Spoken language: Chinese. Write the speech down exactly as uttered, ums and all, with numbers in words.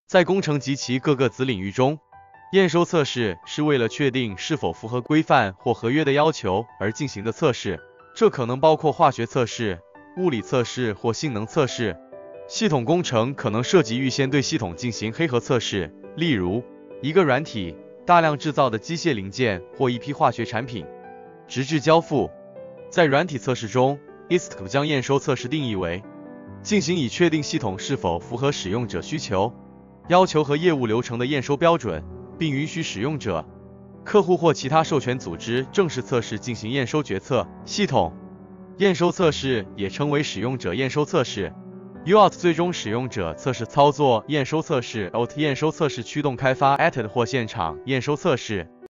在工程及其各个子领域中，验收测试是为了确定是否符合规范或合约的要求而进行的测试，这可能包括化学测试、物理测试或性能测试。系统工程可能涉及预先对系统进行黑盒测试，例如一个软体、大量制造的机械零件或一批化学产品，直至交付。在软体测试中 ，I S T Q 将验收测试定义为进行以确定系统是否符合使用者需求、要求和业务流程的验收标准，并允许使用者、客户或其他授权组织正式测试进行验收决策。系统验收测试也称为使用者验收测试。U A T 最终使用者测试操作验收测试 O T 验收测试驱动开发 A T 或现场验收测试。